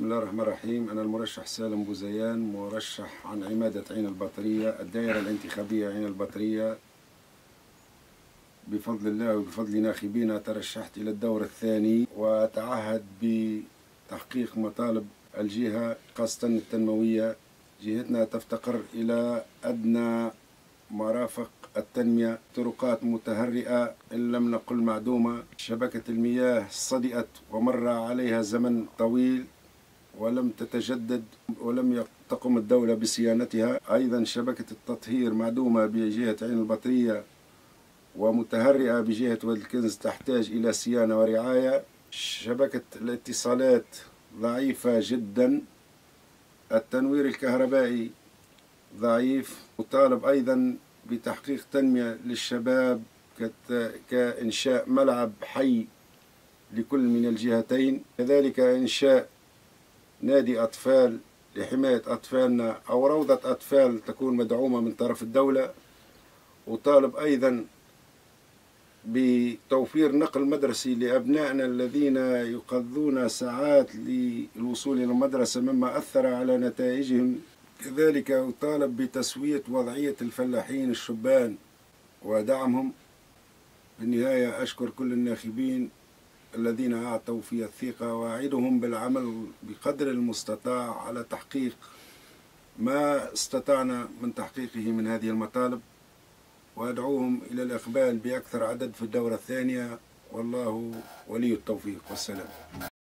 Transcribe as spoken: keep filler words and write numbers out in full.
الله الرحمن الرحيم. أنا المرشح سالم بوزيان، مرشح عن عمادة عين البطرية، الدائرة الانتخابية عين البطرية. بفضل الله وبفضل ناخبينا ترشحت إلى الدور الثاني، وأتعهد بتحقيق مطالب الجهة خاصة التنموية. جهتنا تفتقر إلى أدنى مرافق التنمية، طرقات متهرئة إن لم نقل معدومة، شبكة المياه صدئت ومر عليها زمن طويل ولم تتجدد ولم تقم الدولة بصيانتها. أيضا شبكة التطهير معدومة بجهة عين البطرية ومتهرئة بجهة وادي الكنز، تحتاج إلى صيانة ورعاية. شبكة الاتصالات ضعيفة جدا، التنوير الكهربائي ضعيف. وطالب أيضا بتحقيق تنمية للشباب كإنشاء ملعب حي لكل من الجهتين، كذلك إنشاء نادي أطفال لحماية أطفالنا أو روضة أطفال تكون مدعومة من طرف الدولة. وطالب أيضا بتوفير نقل مدرسي لأبنائنا الذين يقضون ساعات للوصول إلى المدرسة مما أثر على نتائجهم. كذلك أطالب بتسوية وضعية الفلاحين الشبان ودعمهم. بالنهاية أشكر كل الناخبين الذين أعطوا في الثقة، وأعدهم بالعمل بقدر المستطاع على تحقيق ما استطعنا من تحقيقه من هذه المطالب، وأدعوهم إلى الإقبال بأكثر عدد في الدورة الثانية، والله ولي التوفيق. والسلام.